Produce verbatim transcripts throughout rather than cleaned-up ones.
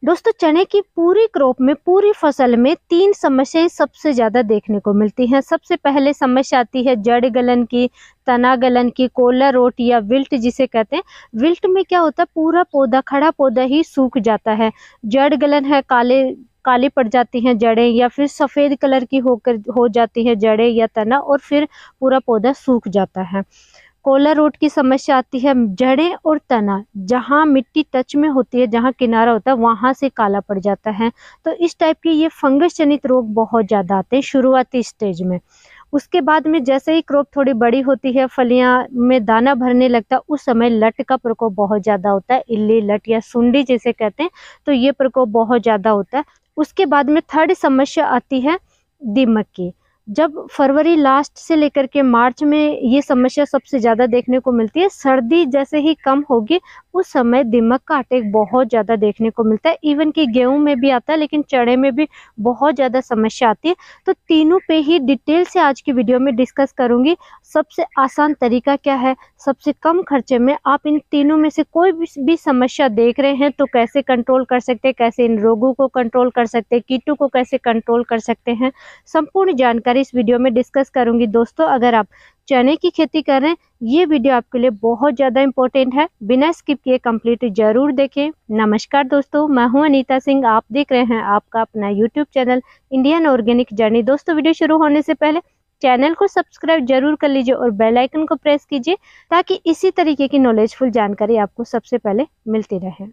दोस्तों चने की पूरी क्रॉप में, पूरी फसल में तीन समस्याएं सबसे ज्यादा देखने को मिलती हैं। सबसे पहले समस्या आती है जड़ गलन की, तना गलन की, कोला रोट या विल्ट जिसे कहते हैं। विल्ट में क्या होता है, पूरा पौधा, खड़ा पौधा ही सूख जाता है। जड़ गलन है, काले काली पड़ जाती हैं जड़ें, या फिर सफेद कलर की होकर हो जाती है जड़ें या तना, और फिर पूरा पौधा सूख जाता है। कोला रोट की समस्या आती है, जड़ें और तना जहाँ मिट्टी टच में होती है, जहाँ किनारा होता है, वहां से काला पड़ जाता है। तो इस टाइप के ये फंगस जनित रोग बहुत ज्यादा आते हैं शुरुआती स्टेज में। उसके बाद में जैसे ही क्रॉप थोड़ी बड़ी होती है, फलियां में दाना भरने लगता है, उस समय लट का प्रकोप बहुत ज्यादा होता है। इल्ली लट या सुंडी जिसे कहते हैं, तो ये प्रकोप बहुत ज्यादा होता है। उसके बाद में थर्ड समस्या आती है दीमक की। जब फरवरी लास्ट से लेकर के मार्च में ये समस्या सबसे ज्यादा देखने को मिलती है। सर्दी जैसे ही कम होगी उस समय दीमक का अटैक बहुत ज्यादा देखने को मिलता है। इवन कि गेहूं में भी आता है, लेकिन चने में भी बहुत ज्यादा समस्या आती है। तो तीनों पे ही डिटेल से आज की वीडियो में डिस्कस करूंगी। सबसे आसान तरीका क्या है, सबसे कम खर्चे में आप इन तीनों में से कोई भी समस्या देख रहे हैं तो कैसे कंट्रोल कर सकते हैं, कैसे इन रोगों को कंट्रोल कर सकते हैं, कीटों को कैसे कंट्रोल कर सकते हैं, संपूर्ण जानकारी इस वीडियो में डिस्कस करूंगी। दोस्तों अगर आप चने की खेती कर रहे हैं, ये वीडियो आपके लिए बहुत ज्यादा इंपॉर्टेंट है, बिना स्किप किए कंप्लीट जरूर देखें। नमस्कार दोस्तों, मैं हूं अनीता सिंह, आप देख रहे हैं आपका अपना YouTube channel Indian organic journey. दोस्तों वीडियो शुरू होने से पहले चैनल को सब्सक्राइब जरूर कर लीजिए और बेल आइकन को प्रेस कीजिए, ताकि इसी तरीके की नॉलेजफुल जानकारी आपको सबसे पहले मिलती रहे।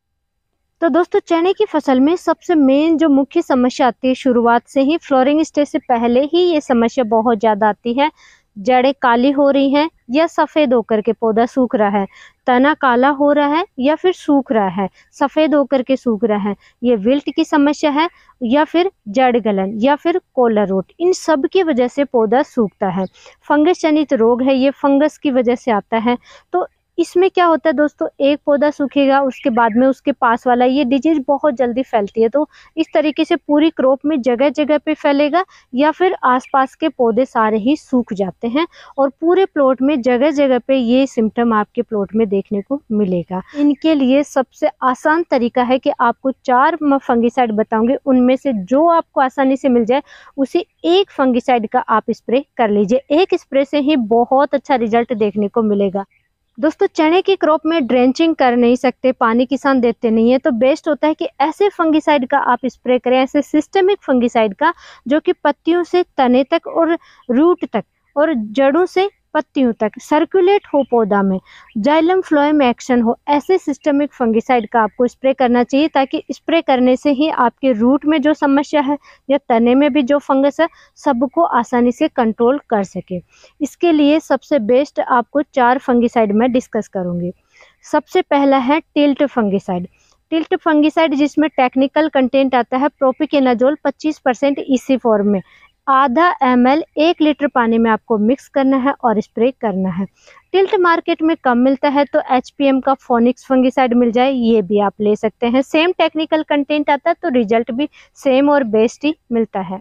तो दोस्तों चने की फसल में सबसे मेन जो मुख्य समस्या आती है शुरुआत से ही, फ्लोरिंग स्टेज से पहले ही ये समस्या बहुत ज्यादा आती है। जड़ें काली हो रही हैं या सफेद होकर के पौधा सूख रहा है, तना काला हो रहा है या फिर सूख रहा है, सफेद होकर के सूख रहा है, ये विल्ट की समस्या है, या फिर जड़ गलन या फिर कोला रोट, इन सब की वजह से पौधा सूखता है। फंगस जनित रोग है, ये फंगस की वजह से आता है। तो इसमें क्या होता है दोस्तों, एक पौधा सूखेगा, उसके बाद में उसके पास वाला, ये डिजीज बहुत जल्दी फैलती है। तो इस तरीके से पूरी क्रॉप में जगह जगह पे फैलेगा, या फिर आसपास के पौधे सारे ही सूख जाते हैं और पूरे प्लॉट में जगह जगह पे ये सिम्टम आपके प्लॉट में देखने को मिलेगा। इनके लिए सबसे आसान तरीका है कि आपको चार फंगिसाइड बताऊंगी, उनमें से जो आपको आसानी से मिल जाए उसी एक फंगिसाइड का आप स्प्रे कर लीजिए। एक स्प्रे से ही बहुत अच्छा रिजल्ट देखने को मिलेगा। दोस्तों चने की क्रॉप में ड्रेंचिंग कर नहीं सकते, पानी किसान देते नहीं है, तो बेस्ट होता है कि ऐसे फंगिसाइड का आप स्प्रे करें, ऐसे सिस्टेमिक फंगिसाइड का जो कि पत्तियों से तने तक और रूट तक और जड़ों से पत्तियों तक सर्कुलेट हो, पौधा में जाइलम फ्लोएम एक्शन हो। ऐसे सिस्टेमिक फंगिसाइड का आपको स्प्रे करना चाहिए, ताकि स्प्रे करने से ही आपके रूट में जो समस्या है या तने में भी जो फंगस है, सबको आसानी से कंट्रोल कर सके। इसके लिए सबसे बेस्ट आपको चार फंगिसाइड मैं डिस्कस करूंगी। सबसे पहला है टिल्ट फंगिसाइड। टिल्ट फंगिसाइड जिसमें टेक्निकल कंटेंट आता है प्रोपिकेनाजोल पच्चीस परसेंट इसी फॉर्म में, आधा एम एल एक लीटर पानी में आपको मिक्स करना है और स्प्रे करना है। टिल्ट मार्केट में कम मिलता है, तो एच पी एम का फोनिक्स फंगिसाइड मिल जाए, ये भी आप ले सकते हैं। सेम टेक्निकल कंटेंट आता है तो रिजल्ट भी सेम और बेस्ट ही मिलता है।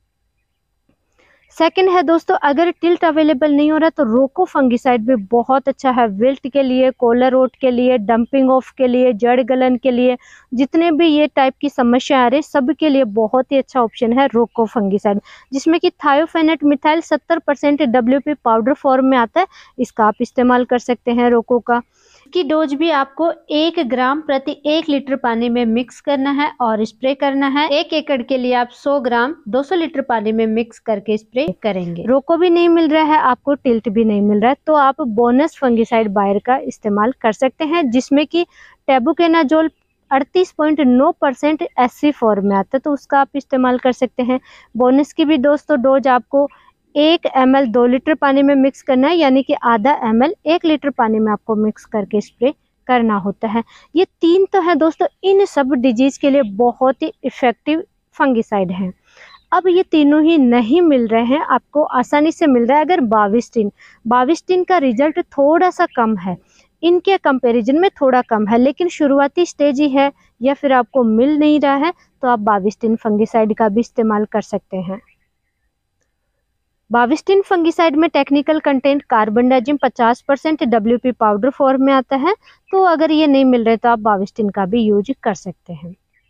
सेकंड है दोस्तों, अगर टिल्ट अवेलेबल नहीं हो रहा तो रोको फंगिसाइड भी बहुत अच्छा है, विल्ट के लिए, कोला रोट के लिए, डंपिंग ऑफ के लिए, जड़ गलन के लिए, जितने भी ये टाइप की समस्या आ रही सब के लिए बहुत ही अच्छा ऑप्शन है रोको फंगिसाइड, जिसमें कि थायोफेनेट मिथाइल सत्तर percent W P powder form में आता है। इसका आप इस्तेमाल कर सकते हैं रोको का। की डोज भी आपको एक ग्राम प्रति एक लीटर पानी में मिक्स करना है और स्प्रे करना है। एक एकड़ के लिए आप सौ ग्राम दो सौ लीटर पानी में मिक्स करके स्प्रे करेंगे। रोको भी नहीं मिल रहा है आपको, टिल्ट भी नहीं मिल रहा है, तो आप बोनस फंगिसाइड बायर का इस्तेमाल कर सकते हैं, जिसमें कि टेबुकेनाजोल अड़तीस पॉइंट नौ परसेंट एससी फॉर्म में आता है, तो उसका आप इस्तेमाल कर सकते हैं। बोनस की भी दोस्तों डोज आपको एक एम एल दो लीटर पानी में मिक्स करना है, यानी कि आधा एम एल एक लीटर पानी में आपको मिक्स करके स्प्रे करना होता है। ये तीन तो है दोस्तों, इन सब डिजीज के लिए बहुत ही इफेक्टिव फंगिसाइड हैं। अब ये तीनों ही नहीं मिल रहे हैं, आपको आसानी से मिल रहा है अगर बाविस्टिन। बाविस्टिन का रिजल्ट थोड़ा सा कम है, इनके कंपैरिजन में थोड़ा कम है, लेकिन शुरुआती स्टेज ही है या फिर आपको मिल नहीं रहा है, तो आप बाविस्टिन फंगिसाइड का भी इस्तेमाल कर सकते हैं। बाविस्टिन फंगिसाइड में टेक्निकल कंटेंट कार्बनडाजिम पचास percent W P powder form में आता है, तो अगर ये नहीं मिल रहे तो आप बाविस्टिन का भी यूज कर सकते हैं।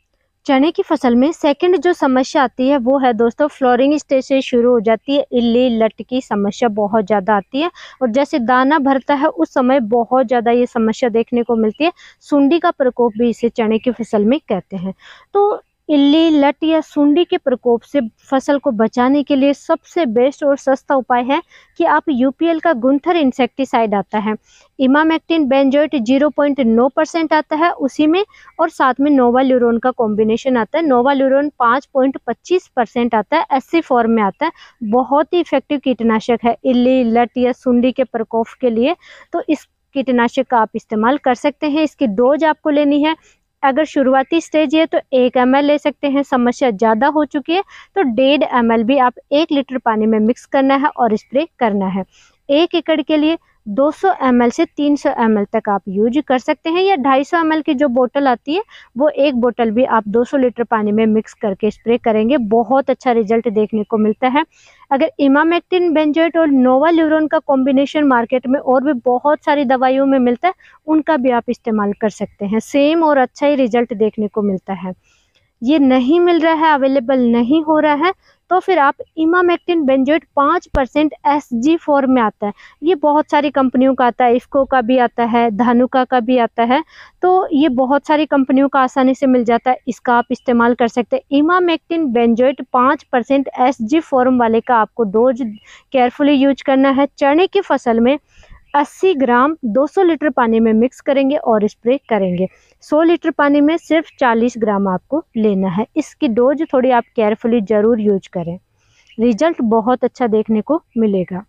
चने की फसल में सेकंड जो समस्या आती है वो है दोस्तों फ्लोरिंग स्टेज से शुरू हो जाती है इल्ली लट की समस्या बहुत ज़्यादा आती है, और जैसे दाना भरता है उस समय बहुत ज़्यादा ये समस्या देखने को मिलती है। सुंडी का प्रकोप भी इसे चने की फसल में कहते हैं। तो इल्ली लट या सुंडी के प्रकोप से फसल को बचाने के लिए सबसे बेस्ट और सस्ता उपाय है कि आप यूपीएल का गुंथर इंसेक्टिसाइड आता है, इमामेक्टिन बेंजोएट ज़ीरो पॉइंट नौ परसेंट आता है उसी में, और साथ में नोवाल्यूरोन का कॉम्बिनेशन आता है। नोवाल्यूरोन पाँच पॉइंट पच्चीस परसेंट आता है, एससी फॉर्म में आता है। बहुत ही इफेक्टिव कीटनाशक है इल्ली लट या सुंडी के प्रकोप के लिए, तो इस कीटनाशक का आप इस्तेमाल कर सकते हैं। इसकी डोज आपको लेनी है, अगर शुरुआती स्टेज है तो एक एम एल ले सकते हैं, समस्या ज़्यादा हो चुकी है तो डेढ़ एम एल भी आप एक लीटर पानी में मिक्स करना है और स्प्रे करना है। एक एकड़ के लिए दो सौ एम एल से तीन सौ एम एल तक आप यूज कर सकते हैं, या ढाई सौ एम एल की जो बोतल आती है वो एक बोतल भी आप दो सौ लीटर पानी में मिक्स करके स्प्रे करेंगे, बहुत अच्छा रिजल्ट देखने को मिलता है। अगर इमामेक्टिन बेंजोएट और नोवाल्यूरोन का कॉम्बिनेशन मार्केट में और भी बहुत सारी दवाइयों में मिलता है, उनका भी आप इस्तेमाल कर सकते हैं, सेम और अच्छा ही रिजल्ट देखने को मिलता है। ये नहीं मिल रहा है, अवेलेबल नहीं हो रहा है, तो फिर आप इमामेक्टिन बेंजोएट पाँच परसेंट एसजी फॉर्म में आता है, ये बहुत सारी कंपनियों का आता है, इफ्को का भी आता है, धानुका का भी आता है, तो ये बहुत सारी कंपनियों का आसानी से मिल जाता है, इसका आप इस्तेमाल कर सकते हैं। इमामेक्टिन बेंजोएट पाँच परसेंट एसजी फॉर्म वाले का आपको डोज केयरफुली यूज करना है। चने की फसल में अस्सी ग्राम दो सौ लीटर पानी में मिक्स करेंगे और स्प्रे करेंगे। सौ लीटर पानी में सिर्फ चालीस ग्राम आपको लेना है। इसकी डोज थोड़ी आप केयरफुली ज़रूर यूज करें, रिजल्ट बहुत अच्छा देखने को मिलेगा।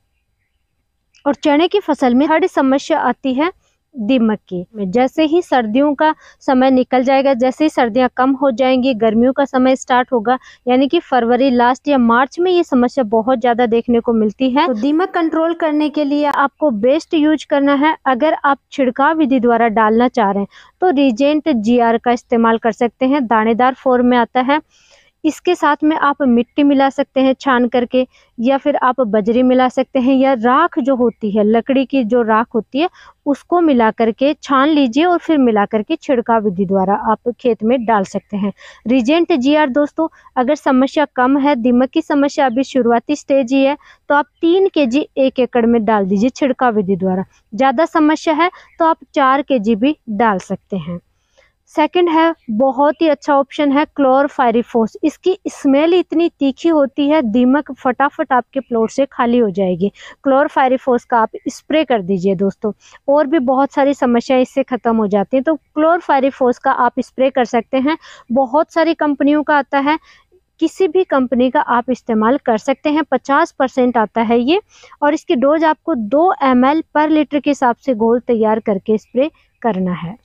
और चने की फसल में थर्ड समस्या आती है दीमक की। जैसे ही सर्दियों का समय निकल जाएगा, जैसे ही सर्दियां कम हो जाएंगी, गर्मियों का समय स्टार्ट होगा, यानी कि फरवरी लास्ट या मार्च में ये समस्या बहुत ज़्यादा देखने को मिलती है। तो दीमक कंट्रोल करने के लिए आपको बेस्ट यूज करना है, अगर आप छिड़काव विधि द्वारा डालना चाह रहे हैं तो रीजेंट जीआर का इस्तेमाल कर सकते हैं, दानेदार फॉर्म में आता है। इसके साथ में आप मिट्टी मिला सकते हैं छान करके, या फिर आप बजरी मिला सकते हैं, या राख जो होती है लकड़ी की जो राख होती है उसको मिला करके छान लीजिए और फिर मिला करके छिड़काव विधि द्वारा आप खेत में डाल सकते हैं। रीजेंट जीआर दोस्तों, अगर समस्या कम है, दीमक की समस्या अभी शुरुआती स्टेज ही है, तो आप तीन के जी एक एकड़ में डाल दीजिए छिड़काव विधि द्वारा। ज़्यादा समस्या है तो आप चार के जी भी डाल सकते हैं। सेकंड है, बहुत ही अच्छा ऑप्शन है क्लोरफायरिफॉस। इसकी स्मेल इतनी तीखी होती है, दीमक फटाफट आपके प्लॉट से खाली हो जाएगी। क्लोरफायरिफॉस का आप स्प्रे कर दीजिए दोस्तों, और भी बहुत सारी समस्याएं इससे ख़त्म हो जाती हैं। तो क्लोरफायरिफॉस का आप स्प्रे कर सकते हैं, बहुत सारी कंपनियों का आता है, किसी भी कंपनी का आप इस्तेमाल कर सकते हैं। पचास परसेंट आता है ये, और इसकी डोज आपको दो एम एल पर लीटर के हिसाब से घोल तैयार करके स्प्रे करना है।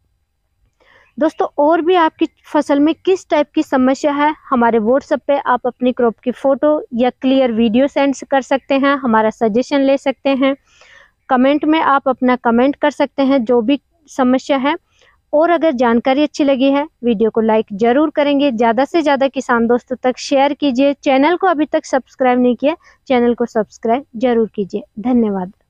दोस्तों, और भी आपकी फसल में किस टाइप की समस्या है, हमारे व्हाट्सएप पे आप अपनी क्रॉप की फ़ोटो या क्लियर वीडियो सेंड कर सकते हैं, हमारा सजेशन ले सकते हैं। कमेंट में आप अपना कमेंट कर सकते हैं जो भी समस्या है। और अगर जानकारी अच्छी लगी है, वीडियो को लाइक ज़रूर करेंगे, ज़्यादा से ज़्यादा किसान दोस्तों तक शेयर कीजिए। चैनल को अभी तक सब्सक्राइब नहीं किया, चैनल को सब्सक्राइब ज़रूर कीजिए। धन्यवाद।